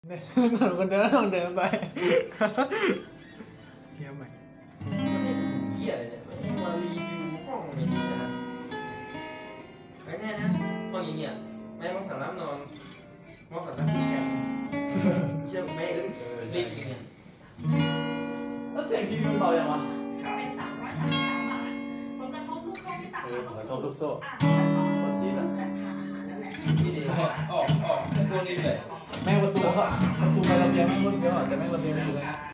หนูคนเดินต้องเดินไปเที่ยวใหม่เหี้ยอะไรเนี่ยไม่มารีวิวห้องอย่างนี้นะง่ายๆนะห้องอย่างเงี้ยแม่มองสารน้ำนอนมองสารน้ำกินกันเชื่อแม่เอ้ยรีบอย่างเงี้ยแล้วเสียงทีวีมันเบาอย่างวะเป็น333 บาทผลกระทบลูกโซ่ที่ตัดขาดกระทบลูกโซ่คนที่แบบราคาอาหารนั่นแหละพี่เดชออกไอ้ตัวนี้เลยแม่ประตูไปเราเจอแม่คนเดียวแต่แม่คนเดียวไม่อยู่เลย